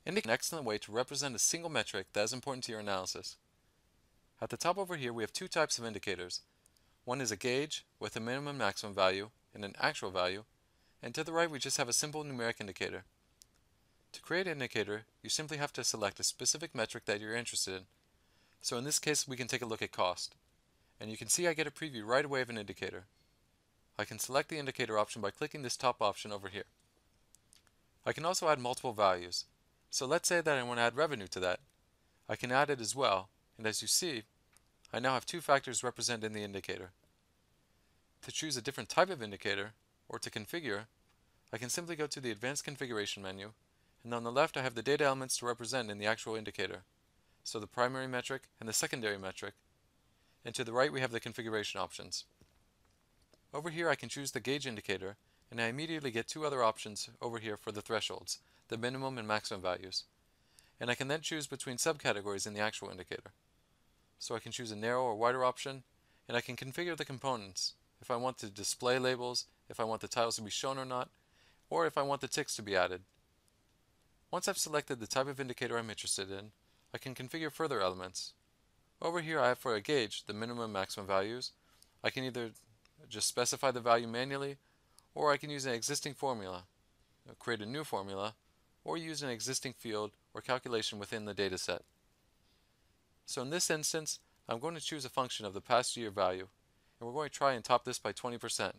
Indicate an excellent way to represent a single metric that is important to your analysis. At the top over here we have two types of indicators. One is a gauge with a minimum and maximum value and an actual value, and to the right we just have a simple numeric indicator. To create an indicator, you simply have to select a specific metric that you're interested in. So in this case we can take a look at cost. And you can see I get a preview right away of an indicator. I can select the indicator option by clicking this top option over here. I can also add multiple values. So let's say that I want to add revenue to that. I can add it as well, and as you see, I now have two factors represented in the indicator. To choose a different type of indicator, or to configure, I can simply go to the Advanced Configuration menu, and on the left I have the data elements to represent in the actual indicator, so the primary metric and the secondary metric, and to the right we have the configuration options. Over here I can choose the gauge indicator, and I immediately get two other options over here for the thresholds, the minimum and maximum values. And I can then choose between subcategories in the actual indicator. So I can choose a narrow or wider option, and I can configure the components if I want to display labels, if I want the titles to be shown or not, or if I want the ticks to be added. Once I've selected the type of indicator I'm interested in, I can configure further elements. Over here I have for a gauge the minimum and maximum values. I can either just specify the value manually, or I can use an existing formula, create a new formula, or use an existing field or calculation within the dataset. So in this instance, I'm going to choose a function of the past year value, and we're going to try and top this by 20%.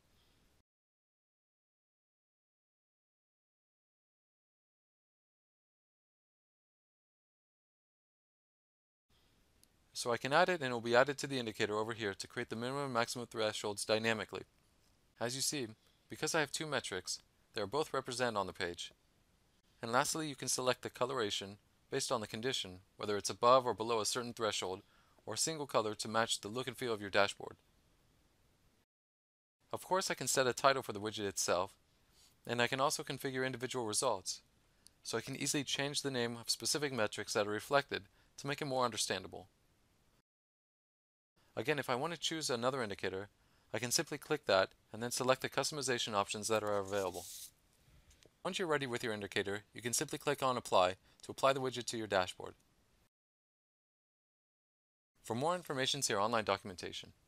So I can add it and it will be added to the indicator over here to create the minimum and maximum thresholds dynamically. As you see, because I have two metrics, they are both represented on the page. And lastly, you can select the coloration based on the condition, whether it's above or below a certain threshold, or a single color to match the look and feel of your dashboard. Of course, I can set a title for the widget itself, and I can also configure individual results. So I can easily change the name of specific metrics that are reflected to make it more understandable. Again, if I want to choose another indicator, I can simply click that and then select the customization options that are available. Once you're ready with your indicator, you can simply click on Apply to apply the widget to your dashboard. For more information, see our online documentation.